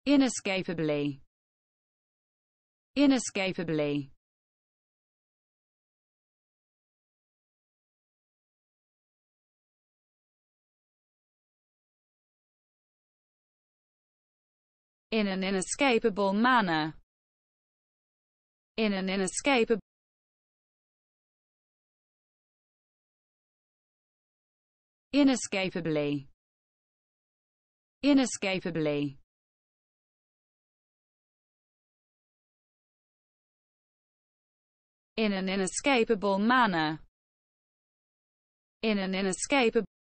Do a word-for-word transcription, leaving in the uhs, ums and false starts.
Inescapably. Inescapably. In an inescapable manner. In an inescapable Inescapably. Inescapably. In an inescapable manner. In an inescapable